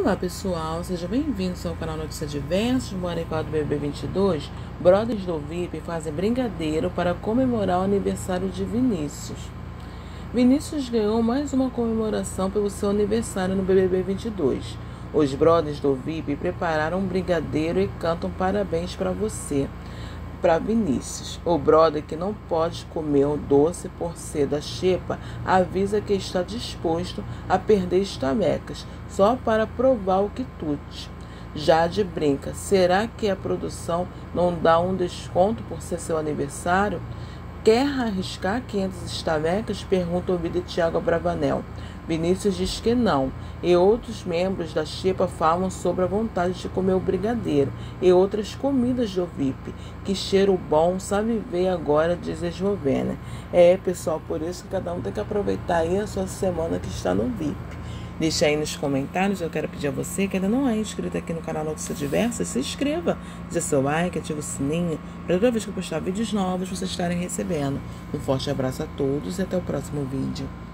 Olá pessoal, sejam bem-vindos ao canal Notícias Diversas. Bora em quadro BBB22. Brothers do VIP fazem brigadeiro para comemorar o aniversário de Vinícius. Vinícius ganhou mais uma comemoração pelo seu aniversário no BBB22. Os brothers do VIP prepararam um brigadeiro e cantam parabéns para você, para Vinícius. O brother que não pode comer o doce por ser da xepa avisa que está disposto a perder estamecas só para provar o quitute. Jade brinca: será que a produção não dá um desconto por ser seu aniversário? Quer arriscar 500 estamecas? Pergunta o vídeo de Thiago Abravanel. Vinícius diz que não, e outros membros da xepa falam sobre a vontade de comer o brigadeiro e outras comidas do VIP. Que cheiro bom, sabe ver agora, diz a Eslovênia. Pessoal, por isso que cada um tem que aproveitar aí a sua semana que está no VIP. Deixa aí nos comentários, eu quero pedir a você que ainda não é inscrito aqui no canal Notícias Diversas, se inscreva, dê seu like, ative o sininho, para toda vez que eu postar vídeos novos, vocês estarem recebendo. Um forte abraço a todos e até o próximo vídeo.